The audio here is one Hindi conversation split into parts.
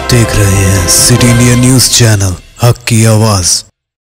देख रहे हैं सिटी इंडिया न्यूज़ चैनल, हक की आवाज़।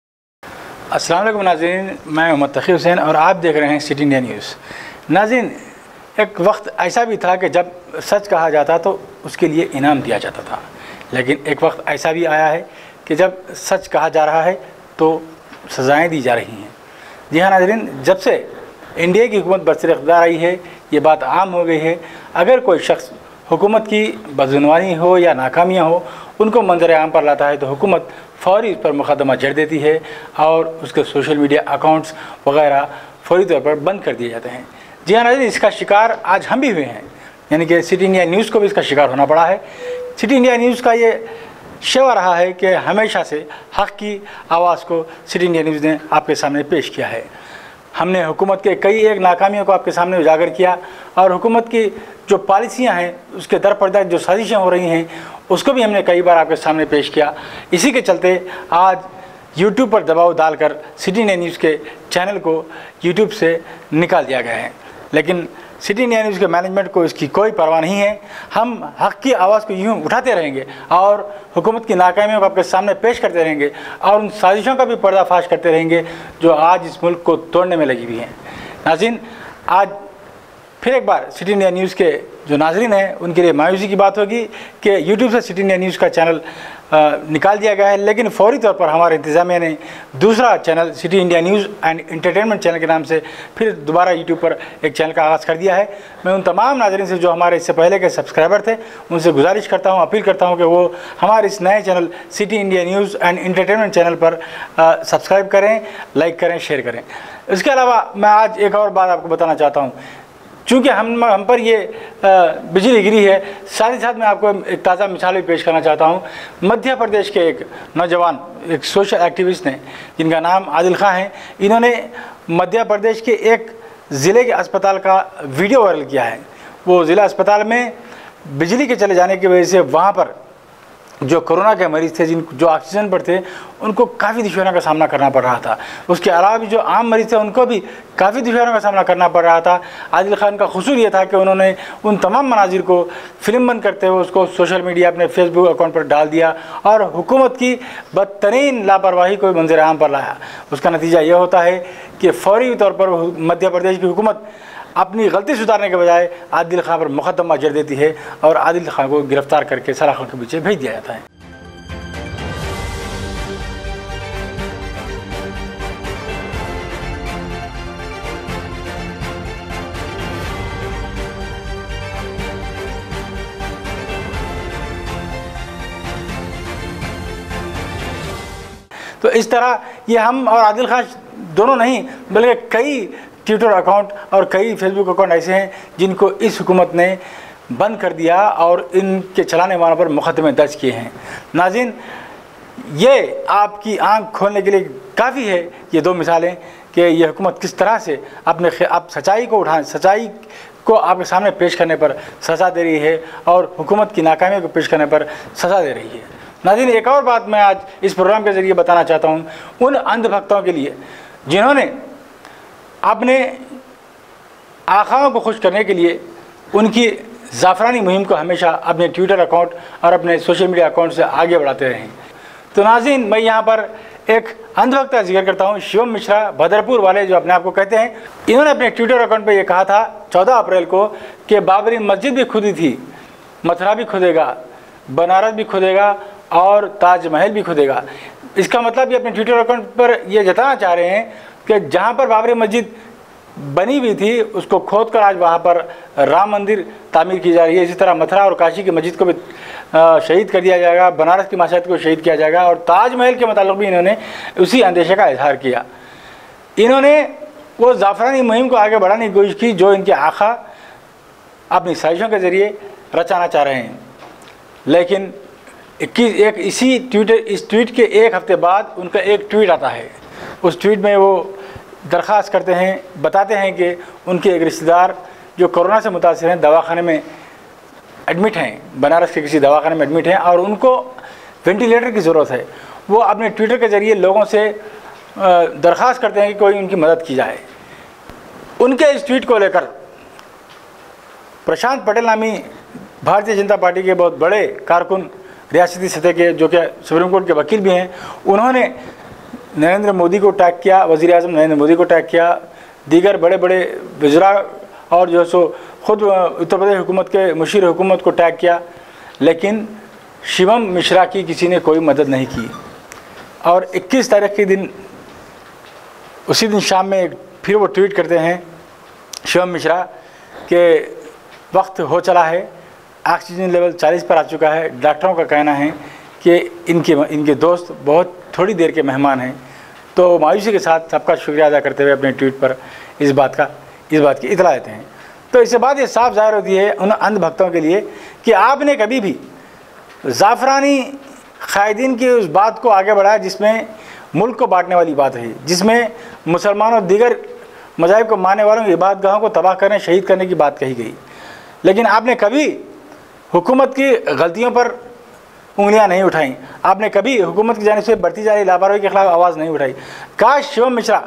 अस्सलाम वालेकुम नाज़रीन, मैं मोहम्मद तक़ी हुसैन और आप देख रहे हैं सिटी इंडिया न्यूज़। नाज़रीन, एक वक्त ऐसा भी था कि जब सच कहा जाता तो उसके लिए इनाम दिया जाता था, लेकिन एक वक्त ऐसा भी आया है कि जब सच कहा जा रहा है तो सज़ाएँ दी जा रही हैं। जी हाँ नाज़रीन, जब से इंडिया की हुकूमत बरसर इक़्तिदार आई है, ये बात आम हो गई है, अगर कोई शख्स हुकूमत की बदजुनवानी हो या नाकामियाँ हो उनको मंजर आम पर लाता है तो हुकूमत फ़ौरी उस पर मुकदमा जड़ देती है और उसके सोशल मीडिया अकाउंट्स वगैरह फ़ौरी तौर पर बंद कर दिए जाते हैं। जी हाँ नाज़रीन, इसका शिकार आज हम भी हुए हैं, यानी कि सिटी इंडिया न्यूज़ को भी इसका शिकार होना पड़ा है। सिटी इंडिया न्यूज़ का ये शेवा रहा है कि हमेशा से हक़ की आवाज़ को सिटी इंडिया न्यूज़ ने आपके सामने पेश किया है। हमने हुकूमत के कई एक नाकामियों को आपके सामने उजागर किया और हुकूमत की जो पॉलिसियाँ हैं उसके दरपर्दा जो साजिशें हो रही हैं उसको भी हमने कई बार आपके सामने पेश किया। इसी के चलते आज यूट्यूब पर दबाव डालकर सिटी इंडिया न्यूज़ के चैनल को यूट्यूब से निकाल दिया गया है, लेकिन सिटी इंडिया न्यूज़ के मैनेजमेंट को इसकी कोई परवाह नहीं है। हम हक़ की आवाज़ को यूँ उठाते रहेंगे और हुकूमत की नाकामियों को आपके सामने पेश करते रहेंगे और उन साजिशों का भी पर्दाफाश करते रहेंगे जो आज इस मुल्क को तोड़ने में लगी हुई हैं। नाज़रीन, आज फिर एक बार सिटी इंडिया न्यूज़ के जो नाज़रीन हैं उनके लिए मायूसी की बात होगी कि यूट्यूब से सिटी इंडिया न्यूज़ का चैनल निकाल दिया गया है, लेकिन फ़ौरी तौर पर हमारे इंतज़ामिया ने दूसरा channel City India News and entertainment channel के नाम से फिर दोबारा यूट्यूब पर एक चैनल का आगाज़ कर दिया है। मैं उन तमाम नाज़रीन से जो हमारे इससे पहले के सब्सक्राइबर थे उनसे गुजारिश करता हूँ, अपील करता हूँ कि वो हमारे इस नए channel City India News and entertainment channel पर सब्सक्राइब करें, लाइक करें, शेयर करें। इसके अलावा मैं आज एक और बात आपको बताना चाहता हूँ। चूँकि हम पर ये बिजली गिरी है, साथ ही साथ मैं आपको एक ताज़ा मिसाल भी पेश करना चाहता हूँ। मध्य प्रदेश के एक नौजवान, एक सोशल एक्टिविस्ट ने जिनका नाम आदिल खां है, इन्होंने मध्य प्रदेश के एक ज़िले के अस्पताल का वीडियो वायरल किया है। वो ज़िला अस्पताल में बिजली के चले जाने की वजह से वहाँ पर जो कोरोना के मरीज़ थे, जो ऑक्सीजन पर थे, उनको काफ़ी दुश्वारियों का सामना करना पड़ रहा था। उसके अलावा भी जो आम मरीज़ थे उनको भी काफ़ी दुश्वारियों का सामना करना पड़ रहा था। आदिल खान का कसूर ये था कि उन्होंने उन तमाम मनाजिर को फिल्म बंद करते हुए उसको सोशल मीडिया अपने फेसबुक अकाउंट पर डाल दिया और हुकूमत की बदतरीन लापरवाही को मंजर आम पर लाया। उसका नतीजा ये होता है कि फ़ौरी तौर पर मध्य प्रदेश की हुकूमत अपनी गलती सुधारने के बजाय आदिल खान पर मुकदमा जड़ देती है और आदिल खान को गिरफ्तार करके सलाखों के पीछे भेज दिया जाता है। तो इस तरह ये हम और आदिल खान दोनों नहीं बल्कि कई ट्विटर अकाउंट और कई फेसबुक अकाउंट ऐसे हैं जिनको इस हुकूमत ने बंद कर दिया और इनके चलाने वालों पर मुकदमे दर्ज किए हैं। नाज़रीन, ये आपकी आंख खोलने के लिए काफ़ी है ये दो मिसालें कि ये हुकूमत किस तरह से आप सच्चाई को आपके सामने पेश करने पर सज़ा दे रही है और हुकूमत की नाकामी को पेश करने पर सज़ा दे रही है। नाज़रीन, एक और बात मैं आज इस प्रोग्राम के ज़रिए बताना चाहता हूँ उन अंधभक्तों के लिए जिन्होंने अपने आखाओं को खुश करने के लिए उनकी ज़ाफ़रानी मुहिम को हमेशा अपने ट्विटर अकाउंट और अपने सोशल मीडिया अकाउंट से आगे बढ़ाते रहें। तो नाज़रीन, मैं यहाँ पर एक अंधभक्त का जिक्र करता हूँ, शिवम मिश्रा, भदरपुर वाले जो अपने आप को कहते हैं। इन्होंने अपने ट्विटर अकाउंट पर यह कहा था 14 अप्रैल को कि बाबरी मस्जिद भी खुदी थी, मथुरा भी खुदेगा, बनारस भी खुदेगा और ताजमहल भी खुदेगा। इसका मतलब ये अपने ट्विटर अकाउंट पर यह जताना चाह रहे हैं कि जहाँ पर बाबरी मस्जिद बनी हुई थी उसको खोद कर आज वहाँ पर राम मंदिर तामीर की जा रही है। इसी तरह मथुरा और काशी की मस्जिद को भी शहीद कर दिया जाएगा, बनारस की मस्जिद को शहीद किया जाएगा और ताजमहल के मुताल्लिक़ भी इन्होंने उसी अंदेशे का इजहार किया। इन्होंने वो ज़ाफ़रानी मुहिम को आगे बढ़ाने की कोशिश की जो इनके आका अपनी साजिशों के ज़रिए रचाना चाह रहे हैं, लेकिन इस ट्वीट के एक हफ़्ते बाद उनका एक ट्वीट आता है। उस ट्वीट में वो दरख्वास्त करते हैं, बताते हैं कि उनके एक रिश्तेदार जो कोरोना से मुतासिर हैं दवाखाने में एडमिट हैं, बनारस के किसी दवाखाने में एडमिट हैं और उनको वेंटिलेटर की ज़रूरत है। वो अपने ट्विटर के ज़रिए लोगों से दरख्वास्त करते हैं कि कोई उनकी मदद की जाए। उनके इस ट्वीट को लेकर प्रशांत पटेल नामी भारतीय जनता पार्टी के बहुत बड़े कारकुन रियासती सतह के जो कि सुप्रीम कोर्ट के वकील भी हैं, उन्होंने नरेंद्र मोदी को टैग किया, वज़ीर आज़म नरेंद्र मोदी को टैग किया, दीगर बड़े बड़े वज़रा और जो है सो ख़ुद उत्तर प्रदेश हुकूमत के मुशीर हुकूमत को टैग किया, लेकिन शिवम मिश्रा की किसी ने कोई मदद नहीं की। और 21 तारीख के दिन, उसी दिन शाम में फिर वो ट्वीट करते हैं शिवम मिश्रा के वक्त हो चला है, ऑक्सीजन लेवल 40 पर आ चुका है, डॉक्टरों का कहना है कि इनके दोस्त बहुत थोड़ी देर के मेहमान हैं। तो मायूसी के साथ सबका शुक्रिया अदा करते हुए अपने ट्वीट पर इस बात की इतला देते हैं। तो इससे बात ये साफ ज़ाहिर होती है उन अंध भक्तों के लिए कि आपने कभी भी ज़ाफ़रानी क़ायदीन की उस बात को आगे बढ़ाया जिसमें मुल्क को बांटने वाली बात है, जिसमें मुसलमानों और दीगर मज़ाहिब को मानने वालों की इबादतगाहों को तबाह करने, शहीद करने की बात कही गई। लेकिन आपने कभी हुकूमत की गलतियों पर उंगलियां नहीं उठाई, आपने कभी हुकूमत की जानिब से बढ़ती जा रही लापरवाही के खिलाफ आवाज़ नहीं उठाई। काश शिवम मिश्रा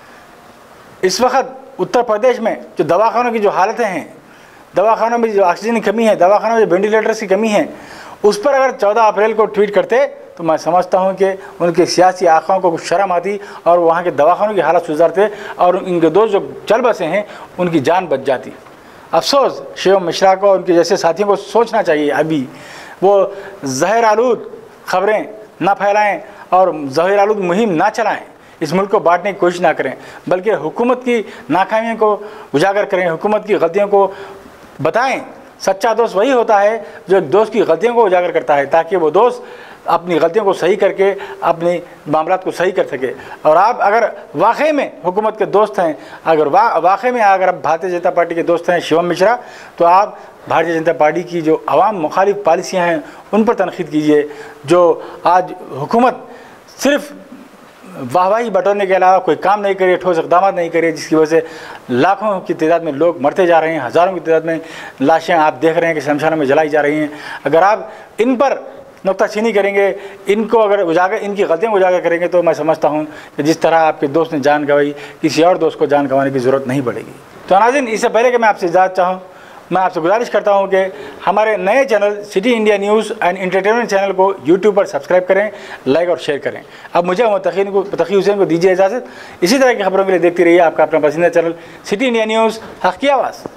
इस वक्त उत्तर प्रदेश में जो दवाखानों की जो हालतें हैं, दवाखानों में जो ऑक्सीजन की कमी है, दवाखानों में जो वेंटिलेटर्स की कमी है, उस पर अगर 14 अप्रैल को ट्वीट करते तो मैं समझता हूं कि उनके सियासी आँखों को कुछ शर्म आती और वहाँ के दवाखानों की हालत सुधारते और इनके दोस्त जो चल बसे हैं उनकी जान बच जाती। अफसोस शिवम मिश्रा को, उनके जैसे साथियों को सोचना चाहिए अभी वो जहर आलूद खबरें ना फैलाएं और जहर आलूद मुहिम ना चलाएं, इस मुल्क को बांटने की कोशिश ना करें, बल्कि हुकूमत की नाकामियों को उजागर करें, हुकूमत की गलतियों को बताएं। सच्चा दोस्त वही होता है जो एक दोस्त की गलतियों को उजागर करता है ताकि वो दोस्त अपनी गलतियों को सही करके अपने मामलात को सही कर सके। और आप अगर वाकई में हुकूमत के दोस्त हैं, अगर वाकई में अगर आप भारतीय जनता पार्टी के दोस्त हैं शिवम मिश्रा, तो आप भारतीय जनता पार्टी की जो अवाम मुखालिफ पॉलिसियाँ हैं उन पर तनकीद कीजिए। जो आज हुकूमत सिर्फ वाहवाही बटोरने के अलावा कोई काम नहीं करे, ठोस इक़दाम नहीं करे, जिसकी वजह से लाखों की तादाद में लोग मरते जा रहे हैं, हज़ारों की तादाद में लाशें आप देख रहे हैं कि शमशानों में जलाई जा रही हैं। अगर आप इन पर नुक्ताचीनी करेंगे, इनको अगर इनकी गलतियों को उजागर करेंगे, तो मैं समझता हूँ कि जिस तरह आपके दोस्त ने जान गंवाई, किसी और दोस्त को जान गंवाने की ज़रूरत नहीं पड़ेगी। तो नाज़रीन, इससे पहले कि मैं आपसे इजाज़त चाहूँ, मैं आपसे गुजारिश करता हूं कि हमारे नए channel City India News and entertainment channel को यूट्यूब पर सब्सक्राइब करें, लाइक और शेयर करें। अब मुझे मोहम्मद तकी हुसैन को दीजिए इजाज़त। इसी तरह की खबरों के लिए देखते रहिए आपका अपना पसंदीदा चैनल सिटी इंडिया न्यूज़, हक़ की आवाज़।